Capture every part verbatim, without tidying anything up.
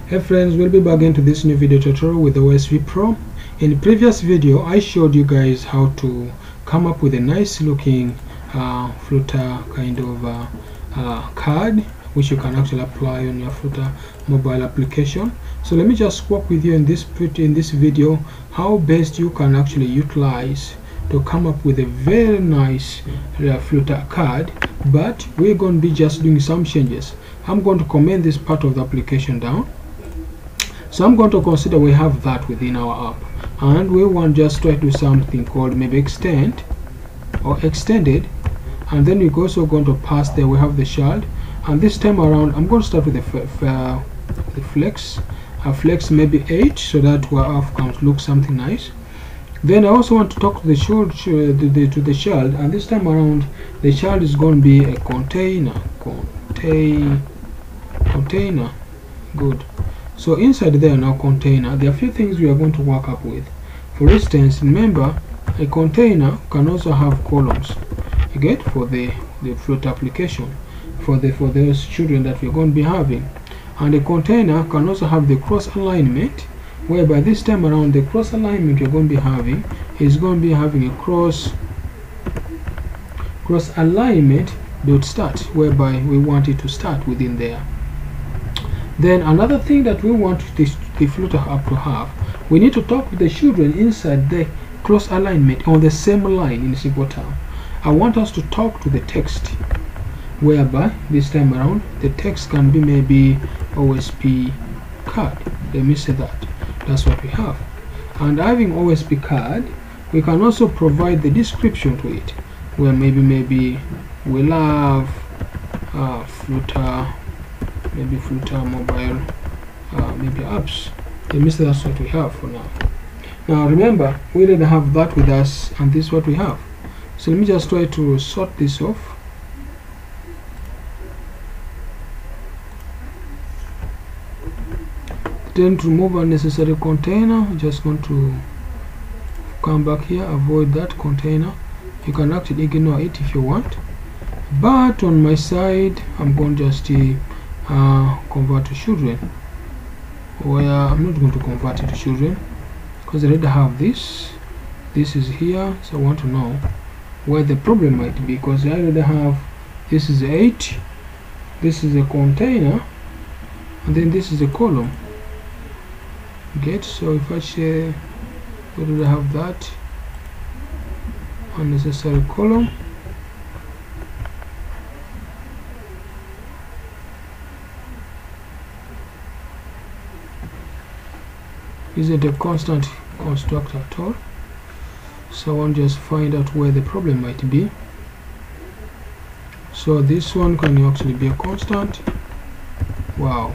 Hey friends, we'll be back into this new video tutorial with O S P Pro. In the previous video I showed you guys how to come up with a nice looking uh, Flutter kind of uh, uh, card which you can actually apply on your Flutter mobile application. So let me just walk with you in this in this video how best you can actually utilize to come up with a very nice uh, Flutter card, but we're going to be just doing some changes. I'm going to comment this part of the application down. So I'm going to consider we have that within our app, and we want just try to do something called maybe extend or extended, and then we're also going to pass there we have the child, and this time around I'm going to start with the, uh, the flex a flex maybe eight, so that our app can look something nice. Then I also want to talk to the child to the, to the child, and this time around the child is going to be a container contain container good. So inside there now container, there are a few things we are going to work up with. For instance, remember a container can also have columns, you get, for the the Flutter application, for the for those children that we're going to be having. And a container can also have the cross alignment, whereby this time around the cross alignment you're going to be having is going to be having a cross cross alignment dot start, whereby we want it to start within there. Then another thing that we want this the Flutter app to have, we need to talk with the children inside the cross alignment on the same line. In simple term, I want us to talk to the text, whereby this time around the text can be maybe O S P card. Let me say that that's what we have. And having O S P card, we can also provide the description to it, where maybe maybe we love uh, Flutter, maybe Flutter mobile, uh, maybe apps. Let me say that's what we have for now. Now remember, we didn't have that with us, and this is what we have. So let me just try to sort this off. Then to remove unnecessary container, I'm just going to come back here, avoid that container. You can actually ignore it if you want, but on my side I'm going to just uh, convert to children, where I'm not going to convert it to children because I already have this. This is here, so I want to know where the problem might be, because I already have this is eight, this is a container, and then this is a column. Get, so if I say we already have that unnecessary column, isn't a constant constructor at all, so I want to just find out where the problem might be. So this one can actually be a constant. Wow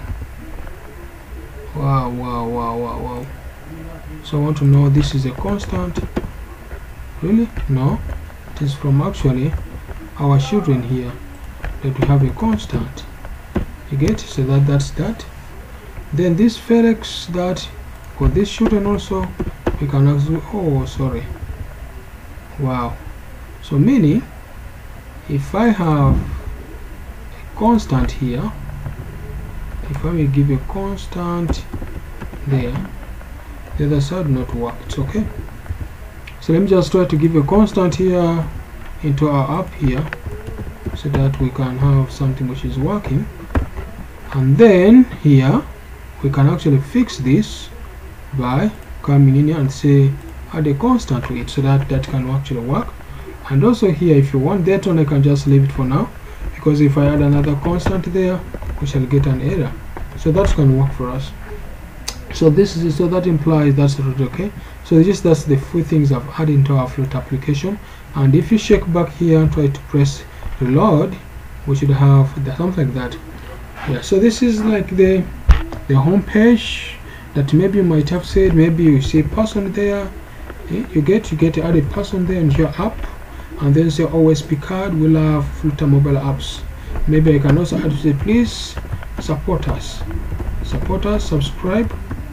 wow wow wow wow wow So I want to know this is a constant. Really? No, it is from actually our children here that we have a constant, you get. So that that's that. Then this Felix, that for this children also we can also, oh sorry, wow. So meaning if I have a constant here, if I will give a constant there, the other side will not work. It's okay. So let me just try to give a constant here into our app here, so that we can have something which is working. And then here we can actually fix this by coming in here and say add a constant to it, so that that can actually work. And also here, if you want that one, I can just leave it for now, because if I add another constant there, we shall get an error. So that can work for us. So this is, so that implies that's okay. So just that's the few things I've added into our Flutter application. And if you check back here and try to press reload, we should have the, something like that. Yeah, so this is like the the home page that maybe you might have said, maybe you see person there, yeah, you get you get to add a person there in your app, and then say O S P card, we love Flutter mobile apps. Maybe I can also add to say please support us support us subscribe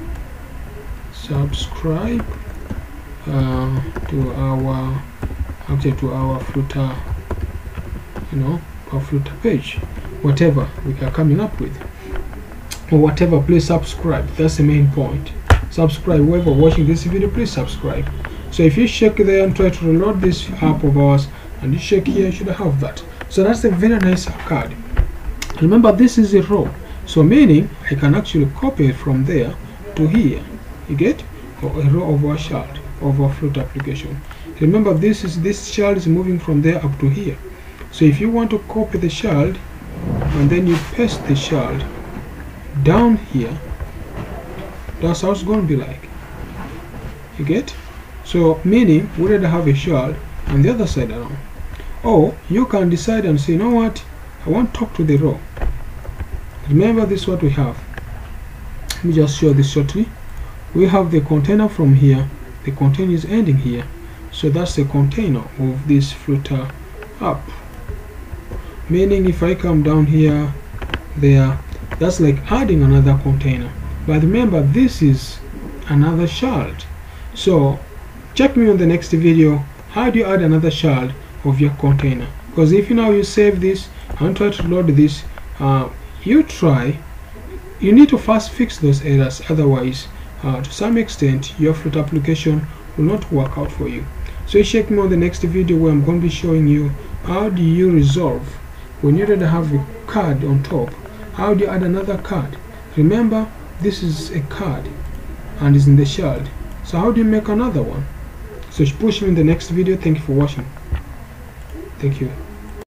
subscribe uh, to our actually to our Flutter, you know, our Flutter page, whatever we are coming up with. or whatever, please subscribe. That's the main point. Subscribe. Whoever watching this video, please subscribe. So if you check there and try to reload this app of ours, and you check here, you should have that. So that's a very nice card. Remember, this is a row, so meaning I can actually copy it from there to here. You get, or a row of a child of a Flutter application. Remember, this is this child is moving from there up to here. So if you want to copy the child and then you paste the child down here, that's how it's going to be like. You get? So meaning we already have a child on the other side around. Or you can decide and say, you know what, I want to talk to the row. Remember, this is what we have. Let me just show this shortly. We have the container from here. The container is ending here. So that's the container of this Flutter app. Meaning if I come down here, there, that's like adding another container. But remember, this is another child. So check me on the next video. How do you add another child of your container? Because if you now you save this and try to load this, uh, you try, you need to first fix those errors. Otherwise, uh, to some extent, your Flutter application will not work out for you. So check me on the next video where I'm going to be showing you how do you resolve when you already have a card on top. How do you add another card? Remember, this is a card and is in the child. So how do you make another one? So push me in the next video. Thank you for watching. Thank you.